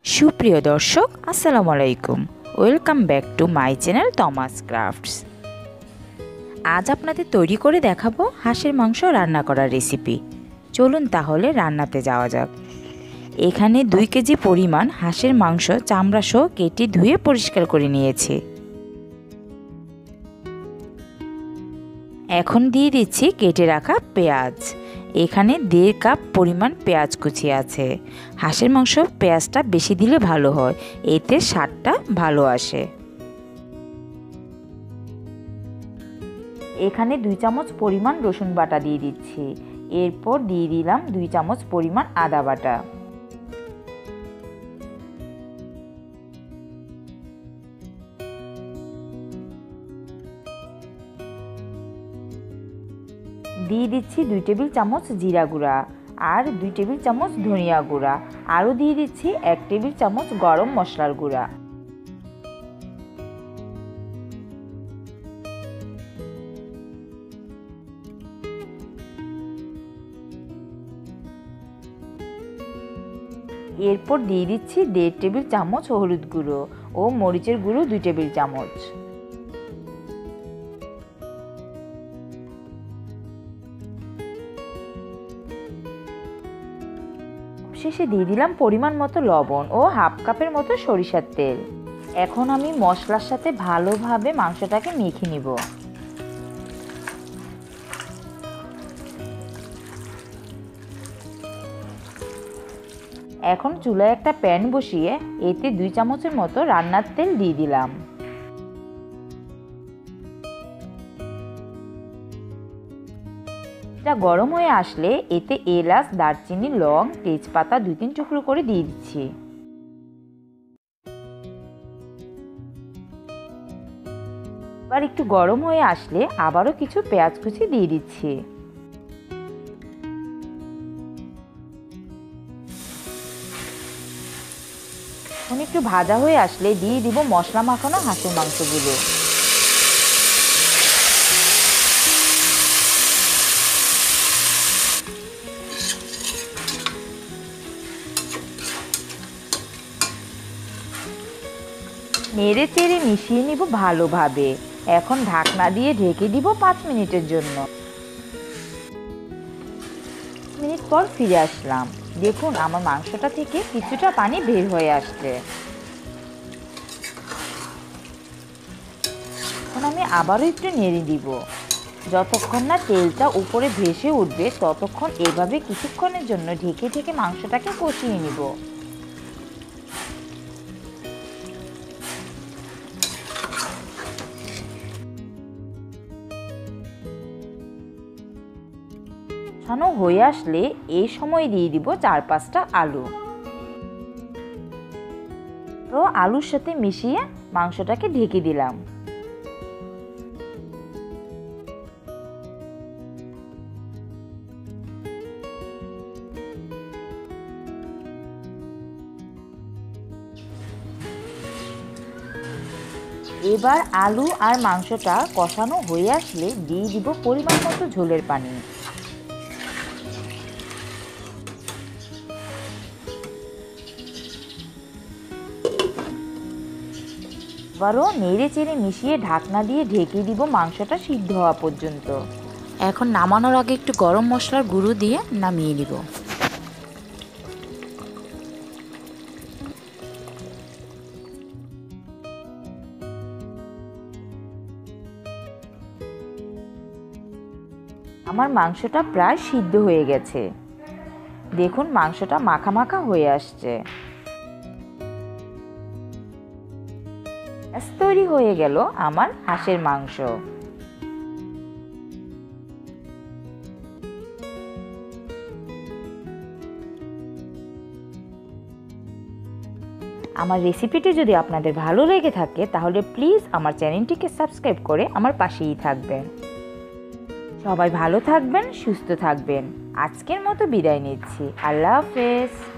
সুপ্রিয় দর্শক, আসসালামু আলাইকুম। Welcome back to my channel Tomas crafts. আজ আপনাদের তৈরি করে দেখাবো হাঁসের মাংস রান্না করার রেসিপি। চলুন তাহলে রান্নাতে যাওয়া যাক। এখানে 2 কেজি পরিমাণ হাঁসের মাংস চামড়া সহ কেটে ধুয়ে পরিষ্কার করে নিয়েছি। এখন দিয়ে দিচ্ছি কেটে রাখা পেঁয়াজ। এখানে 1.5 কাপ পরিমাণ পেঁয়াজ কুচি আছে। হাঁসের মাংস পেঁয়াজটা বেশি দিলে ভালো হয়, এতে স্বাদটা ভালো আসে। এখানে 2 চামচ পরিমাণ রসুন বাটা দিয়ে দিচ্ছি। এরপর দিয়ে দিলাম 2 চামচ পরিমাণ আদা বাটা। দিয়ে দিচ্ছি 2 টেবিল চামচ জিরা গুঁড়া আর 2 টেবিল চামচ ধনিয়া গুঁড়া। আরও দিয়ে দিচ্ছি 1 টেবিল চামচ গরম মশলার গুঁড়া। এরপর দিয়ে দিচ্ছি 1.5 টেবিল চামচ হলুদ গুঁড়ো ও মরিচের গুঁড়ো 2 টেবিল চামচ। শেষে দিয়ে দিলাম পরিমাণ মতো লবণ ও হাফ কাপের মতো সরিষার তেল। এখন আমি মশলার সাথে ভালোভাবে মাংসটাকে মেখে নিব। এখন চুলায় একটা প্যান বসিয়ে এতে 2 চামচের মতো রান্নার তেল দিয়ে দিলাম। এটা গরম হয়ে আসলে এতে এলাচ, দারচিনি, লং, তেজপাতা 2-3 টুকরো করে দিয়ে দিচ্ছি। এবার একটু গরম হয়ে আসলে আবারও কিছু পেঁয়াজ কুচি দিয়ে দিচ্ছি। এখন একটু ভাজা হয়ে আসলে দিয়ে দিব মশলা মাখানো হাঁসের মাংসগুলো। নেড়ে চেড়ে মিশিয়ে নিব ভালোভাবে। এখন ঢাকনা দিয়ে ঢেকে দিব 5 মিনিটের জন্য। 5 মিনিট পর ফিরে আসলাম। দেখুন আমার মাংসটা থেকে কিছুটা পানি বের হয়ে আসছে। এখন আমি আবারও একটু নেড়ে দিব। যতক্ষণ না তেলটা উপরে ভেসে উঠবে ততক্ষণ এভাবে কিছুক্ষণের জন্য ঢেকে ঢেকে মাংসটাকে কষিয়ে নিব। কষানো হয়ে আসলে এই সময় দিয়ে দিব 4-5টা আলু। তো আলুর সাথে মিশিয়ে মাংসটাকে ঢেকে দিলাম। এবার আলু আর মাংসটা কষানো হয়ে আসলে দিয়ে দিব পরিমাণ মতো ঝোলের পানি। আবারও নেড়ে চেড়ে মিশিয়ে ঢাকনা দিয়ে ঢেকে দিব মাংসটা সিদ্ধ হওয়া পর্যন্ত। এখন নামানোর আগে একটু গরম মশলার গুঁড়ো দিয়ে নামিয়ে নিব। আমার মাংসটা প্রায় সিদ্ধ হয়ে গেছে। দেখুন মাংসটা মাখা মাখা হয়ে আসছে। তৈরি হয়ে গেল আমার হাঁসের মাংস। আমার রেসিপিটি যদি আপনাদের ভালো লেগে থাকে তাহলে প্লিজ আমার চ্যানেলটিকে সাবস্ক্রাইব করে আমার পাশেই থাকবেন। সবাই ভালো থাকবেন, সুস্থ থাকবেন। আজকের মতো বিদায় নিচ্ছি। আল্লাহ হাফেজ।